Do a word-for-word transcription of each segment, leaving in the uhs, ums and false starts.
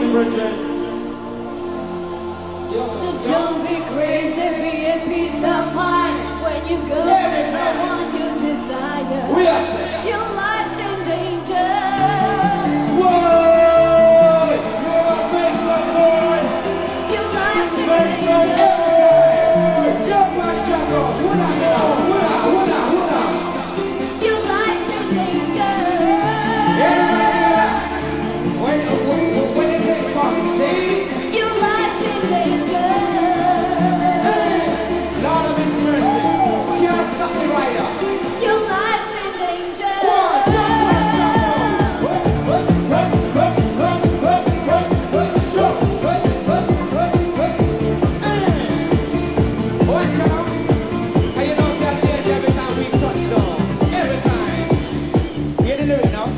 So don't be crazy, be at peace of mind when you go with the one you desire. Your life's in danger. Whoa! Your life's in danger. Jump and shuffle. Hula, hula, hula, hula. Your life's in danger. Yeah. When, when, when it gets fun, see? Your life's in danger. Lord of His mercy, can't stop the rider. Your life's in danger. One, jump and shuffle. Hup, hup, hup, hup, hup, hup, hup, jump. Hup, hup, hup, hup. Eh. Watch out. How you know that danger every time we touch down? Every time. Hear the lyric now?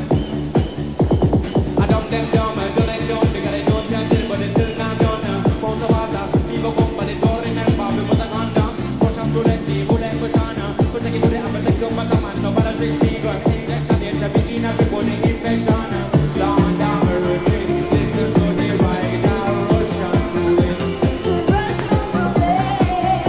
I dump them down, I don't let down, because they don't tell them, but they still can't down now. Phone the water, people come, but they don't remember. We put a condom, push them through the sea, pull them push on now. Put them in the apple, take them back a man, nobody drink tea, go and inject the nature, be in a people, the infection now. Down, down, we're running, listen to the rider, Russian ruling. To Russian roulette.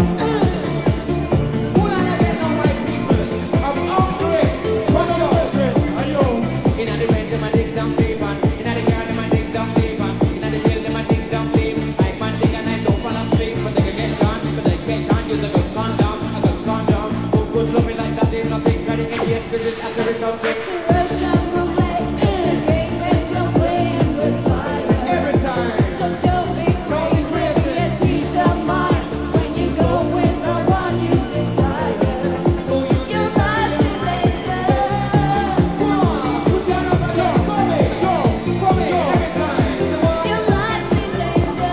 Who are you getting on white people? I'm hungry. What's your in the bed, them a dig down deep, and in the car, them a dig down deep, and in the jail, them a dig down deep. I man dig and I don't fall asleep, but they can get shot, but they get shot. Use a good condom, a good condom. Who could love me like that? They nothing, got the idiot, visit after it up. To Russian roulette. It's a game that you're playing with fire. Every time. So don't be crazy, be at peace of mind when you go with the one you desire. Who you Your life's in danger. put your number down, for me, go, for me, every time. Your life's in danger.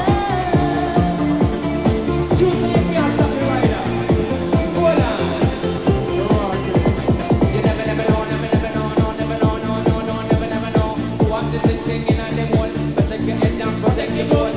Choose me, me and stop the rider. Hold on. You never, never know, never, never know, no, never know, no, no, no, never, never know. Who wants this thing in and them wall? Protect your head down, protect your goal.